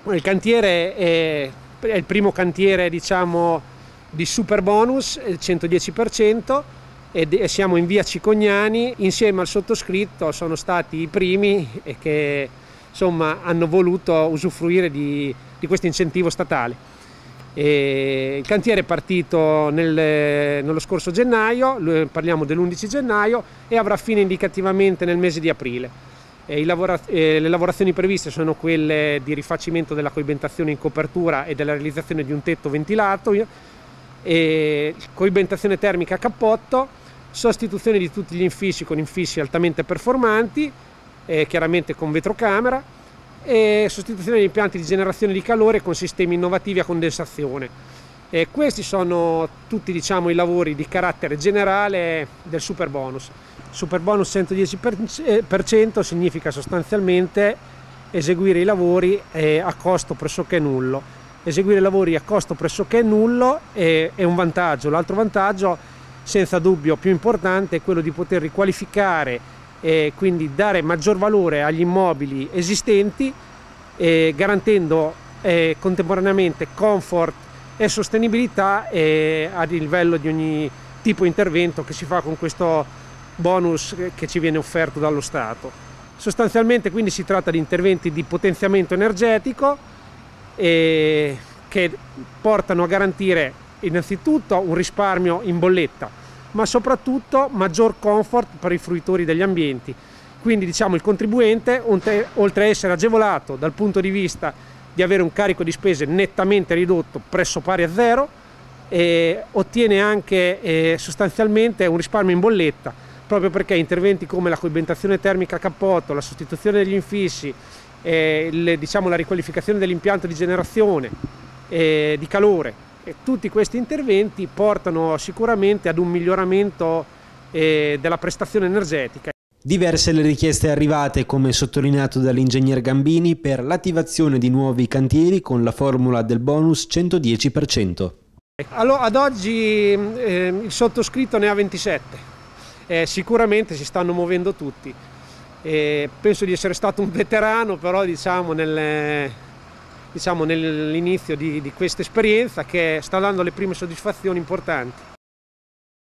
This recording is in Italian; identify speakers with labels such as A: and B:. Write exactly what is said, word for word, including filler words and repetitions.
A: Il cantiere è, è il primo cantiere, diciamo, di super bonus, il centodieci per cento, e siamo in via Cicognani. Insieme al sottoscritto sono stati i primi e che insomma hanno voluto usufruire di, di questo incentivo statale. E il cantiere è partito nel, nello scorso gennaio, parliamo dell'undici gennaio, e avrà fine indicativamente nel mese di aprile. E i lavora, eh, le lavorazioni previste sono quelle di rifacimento della coibentazione in copertura e della realizzazione di un tetto ventilato, e coibentazione termica a cappotto, sostituzione di tutti gli infissi con infissi altamente performanti, eh, chiaramente con vetrocamera, e sostituzione degli impianti di generazione di calore con sistemi innovativi a condensazione. E questi sono tutti, diciamo, i lavori di carattere generale del super bonus. Super bonus centodieci per cento significa sostanzialmente eseguire i lavori a costo pressoché nullo. Eseguire lavori a costo pressoché nullo è, è un vantaggio. L'altro vantaggio, senza dubbio più importante, è quello di poter riqualificare e quindi dare maggior valore agli immobili esistenti, eh, garantendo eh, contemporaneamente comfort e sostenibilità eh, a livello di ogni tipo di intervento che si fa con questo bonus che ci viene offerto dallo Stato. Sostanzialmente quindi si tratta di interventi di potenziamento energetico eh, che portano a garantire innanzitutto un risparmio in bolletta, ma soprattutto maggior comfort per i fruitori degli ambienti. Quindi, diciamo, il contribuente, oltre a essere agevolato dal punto di vista di avere un carico di spese nettamente ridotto, presso pari a zero, eh, ottiene anche eh, sostanzialmente un risparmio in bolletta, proprio perché interventi come la coibentazione termica a cappotto, la sostituzione degli infissi, eh, le, diciamo, la riqualificazione dell'impianto di generazione eh, di calore, e tutti questi interventi portano sicuramente ad un miglioramento eh, della prestazione energetica.
B: Diverse le richieste arrivate, come sottolineato dall'ingegner Gambini, per l'attivazione di nuovi cantieri con la formula del bonus centodieci per cento.
A: Allora, ad oggi eh, il sottoscritto ne ha ventisette. Eh, sicuramente si stanno muovendo tutti. Eh, penso di essere stato un veterano, però diciamo nel... diciamo nell'inizio di, di questa esperienza, che sta dando le prime soddisfazioni importanti.